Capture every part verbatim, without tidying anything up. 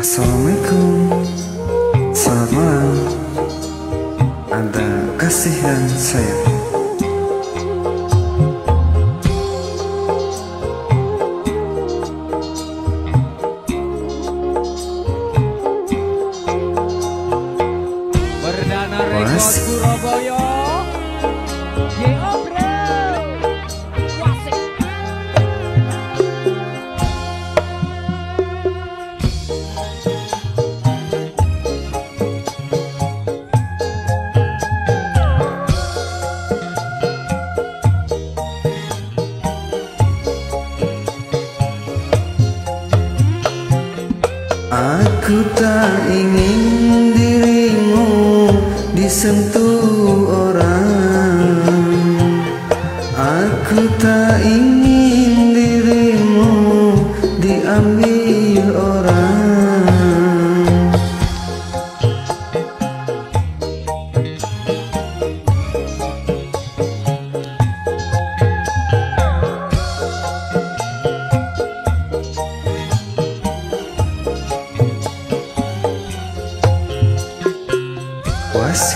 Assalamualaikum, selamat malam. Anda kasih dan sayang. Perdana Rekod Surabaya. Aku tak ingin dirimu disentuh orang. Aku tak ingin dirimu diambil orang. Was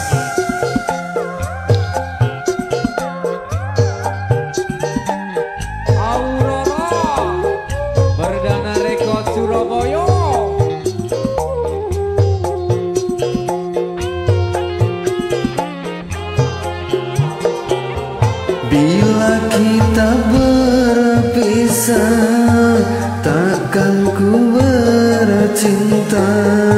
Aurora Perdana Rekod Surabaya. bila kita berpisah, takkan ku bercinta.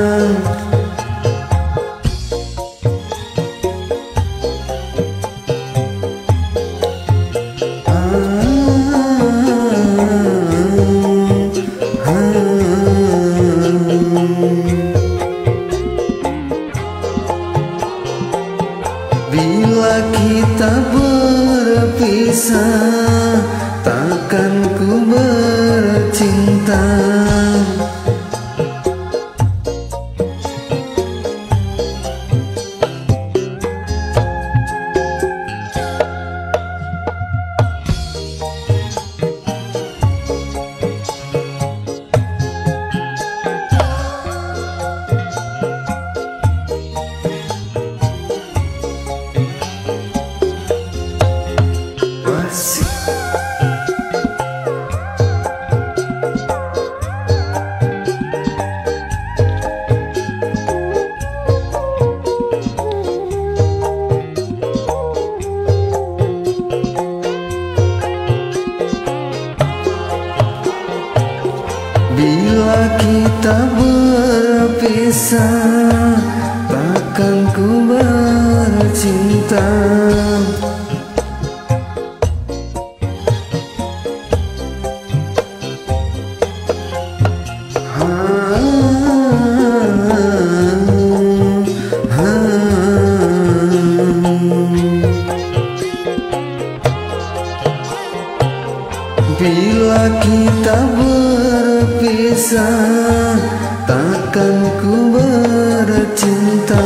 Bila kita berpisah, takkan ku bercinta. Bila kita berpisah, takkan ku bercinta. Bila kita berpisah, takkan ku bercinta.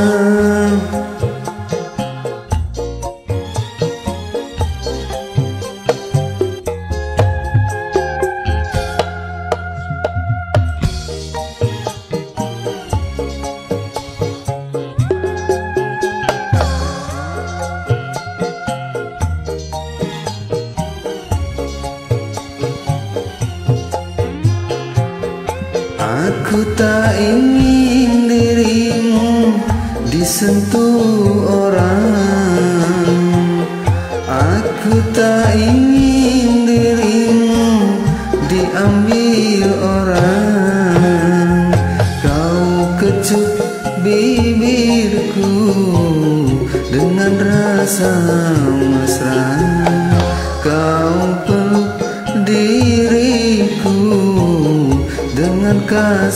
Aku tak ingin dirimu disentuh orang. Aku tak ingin dirimu diambil orang. Kau kecup bibirku dengan rasa mesra. Kau peluk diriku dengan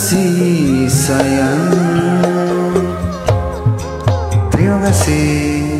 kasih sayang. Terima kasih.